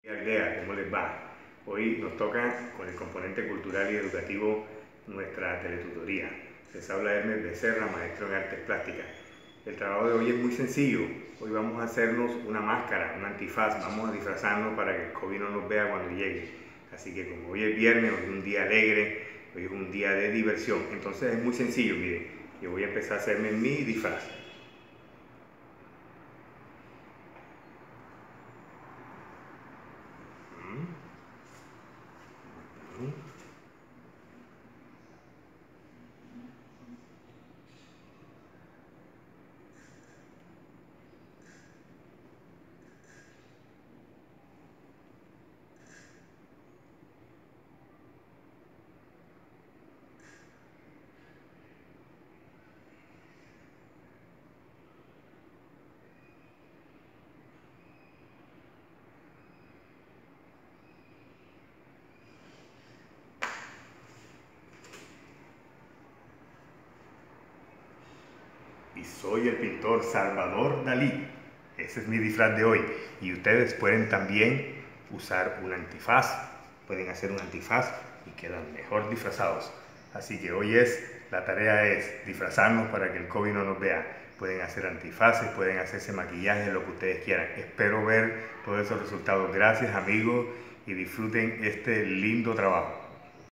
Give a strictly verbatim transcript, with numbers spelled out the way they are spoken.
Aldea, ¿cómo les va? Hoy nos toca con el componente cultural y educativo nuestra teletutoría. Les habla Hermes Becerra, maestro en artes plásticas. El trabajo de hoy es muy sencillo. Hoy vamos a hacernos una máscara, un antifaz. Vamos a disfrazarnos para que el COVID no nos vea cuando llegue. Así que como hoy es viernes, hoy es un día alegre, hoy es un día de diversión. Entonces es muy sencillo, miren. Yo voy a empezar a hacerme mi disfraz. Y soy el pintor Salvador Dalí. Ese es mi disfraz de hoy. Y ustedes pueden también usar un antifaz. Pueden hacer un antifaz y quedan mejor disfrazados. Así que hoy es, la tarea es disfrazarnos para que el COVID no nos vea. Pueden hacer antifaces, pueden hacerse maquillaje, lo que ustedes quieran. Espero ver todos esos resultados. Gracias, amigos, y disfruten este lindo trabajo.